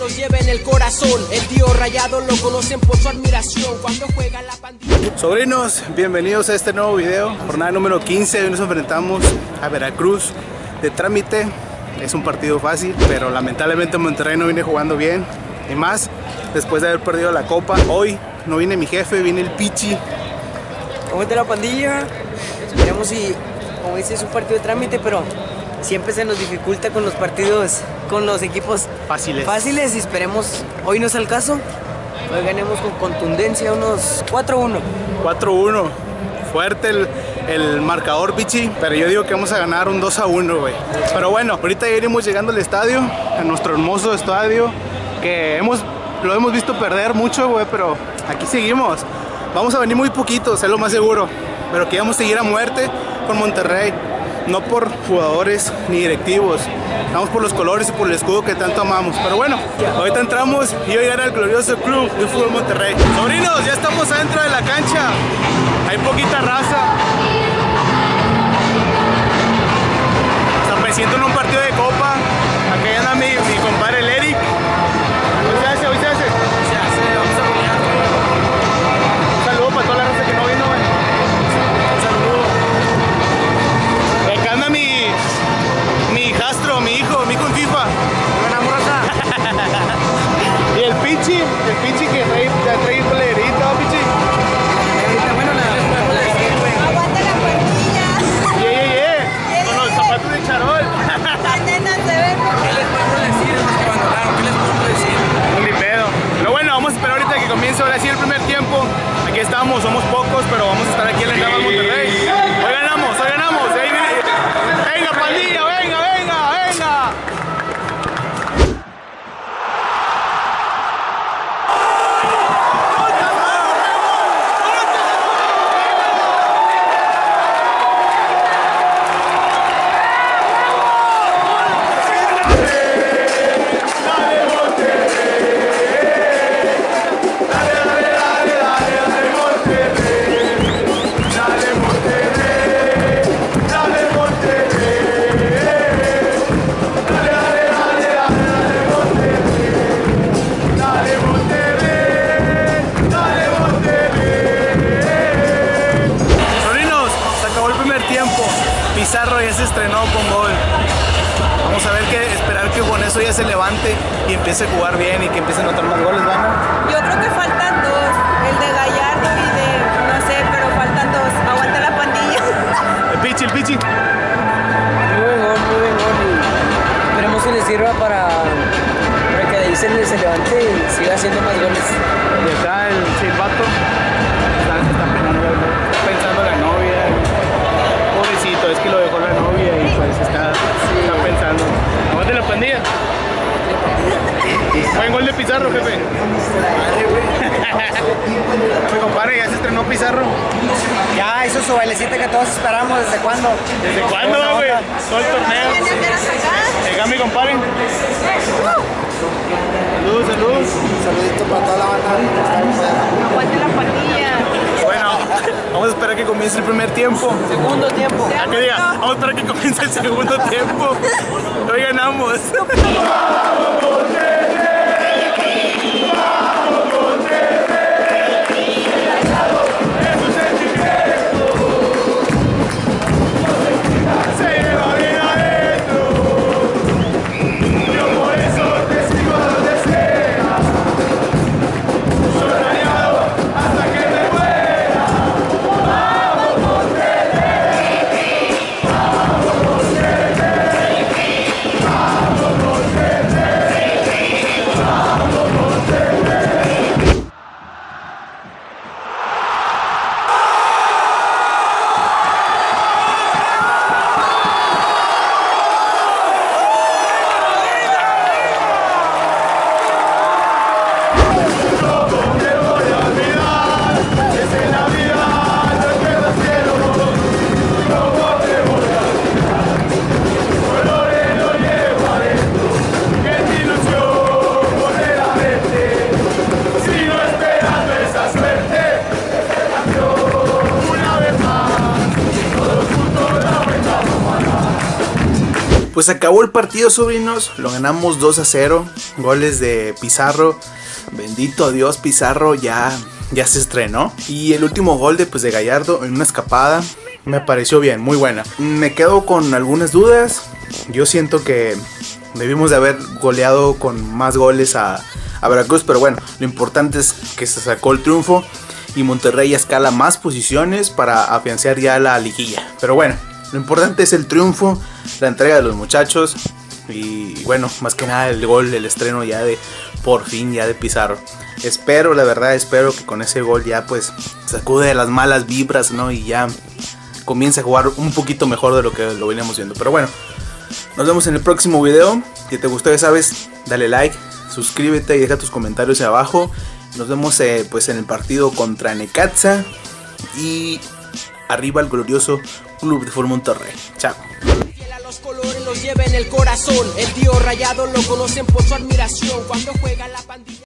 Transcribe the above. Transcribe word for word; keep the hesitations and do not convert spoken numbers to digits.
los lleva en el corazón. El tío Rayado lo conocen por su admiración cuando juega la pandilla. Sobrinos, bienvenidos a este nuevo video. Jornada número quince, hoy nos enfrentamos a Veracruz de trámite. Es un partido fácil, pero lamentablemente Monterrey no viene jugando bien. Y más, después de haber perdido la copa. Hoy no viene mi jefe, viene el Pichi. ¿Cómo está la pandilla? Veremos si, como dice, es un partido de trámite, pero siempre se nos dificulta con los partidos, con los equipos Fáciles. Fáciles y esperemos, hoy no es el caso. Hoy ganemos con contundencia unos cuatro uno. cuatro uno. Fuerte el, el marcador, Pichi, pero yo digo que vamos a ganar un dos a uno, güey. Pero bueno, ahorita ya iremos llegando al estadio, a nuestro hermoso estadio, que hemos, lo hemos visto perder mucho, güey, pero aquí seguimos. Vamos a venir muy poquitos, es lo más seguro, pero que vamos a seguir a muerte con Monterrey. No por jugadores ni directivos, vamos por los colores y por el escudo que tanto amamos. Pero bueno, ahorita entramos y hoy gana el glorioso Club de Fútbol Monterrey. Sobrinos, ya estamos adentro de la cancha. Hay poquita raza. O sea, me siento en un partido de copa. Acá anda mi, mi compadre el Eric. Hoy se hace, hoy se hace. Se hace, vamos a poner. Un saludo para toda la raza que no vino, güey. Un saludo. Acá anda mi, mi hijastro, mi hijo, mi hijo en FIFA. Buena morra. Y el Pichi, el Pichi que trae, ya trae polerita, Pichi. Bueno, la Aguanta la pandilla. Yeah, yeah, yeah. Con los zapatos de charol. La nena se ve como... ¿Qué les podemos decir? Los que abandonaron, ¿qué les podemos decir? Ni pedo. Pero bueno, vamos a esperar ahorita que comience ahora sí el primer tiempo. Aquí estamos, somos pocos, pero vamos a estar aquí en la entrada de Monterrey. Hoy ganamos, hoy ganamos. Ahí viene. Venga, pandilla, venga, venga, venga. Pizarro ya se estrenó con gol. Vamos a ver que esperar que con eso ya se levante y empiece a jugar bien y que empiece a anotar más goles, ¿vale? Yo creo que faltan dos, el de Gallardo y de, no sé, pero faltan dos. Aguanta la pandilla. El Pichi, el Pichi. Muy buen gol, muy buen gol. Y esperemos que les sirva para, para que de ahí se, se levante y siga haciendo más goles. Y acá el silbato está, está pensando, está pensando la novia. Pobrecito, es que lo dejó la novia y pues está, sí. está pensando. Aguante la pandilla. Buen gol de Pizarro, jefe. Mi compadre, ya se estrenó Pizarro. Ya hizo su bailecita que todos esperamos. ¿Desde cuándo? ¿Desde cuándo, güey? Todo el torneo. Llega mi compadre. Saludos, saludos. Un saludito para toda la banda. Aguanta la pandilla. Bueno, vamos a esperar que comience el primer tiempo. Segundo tiempo. ¿A qué diga? Vamos a esperar que comience el segundo tiempo. Hoy ganamos. Pues acabó el partido, sobrinos, lo ganamos dos a cero, goles de Pizarro, bendito Dios, Pizarro ya, ya se estrenó. Y el último gol de, pues, de Gallardo en una escapada me pareció bien, muy buena. Me quedo con algunas dudas, yo siento que debimos de haber goleado con más goles a, a Veracruz, pero bueno, lo importante es que se sacó el triunfo y Monterrey escala más posiciones para afianzar ya la liguilla. Pero bueno, lo importante es el triunfo, la entrega de los muchachos y bueno, más que nada el gol, el estreno ya de, por fin ya de Pizarro. Espero, la verdad, espero que con ese gol ya pues sacude las malas vibras, ¿no? Y ya comience a jugar un poquito mejor de lo que lo veníamos viendo. Pero bueno, nos vemos en el próximo video. Si te gustó, ya sabes, dale like, suscríbete y deja tus comentarios ahí abajo. Nos vemos eh, pues en el partido contra Necaxa y arriba el glorioso Club de Fútbol Monterrey. Chao. A los colores los lleva en el corazón. El tío Rayado lo conocen por su admiración. Cuando juega la pandilla.